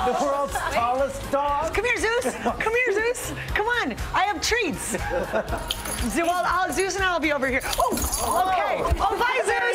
The world's tallest dog. Come here, Zeus. Come here, Zeus. Come on. I have treats. Zeus and I will be over here. Oh, okay. Oh, bye, Zeus.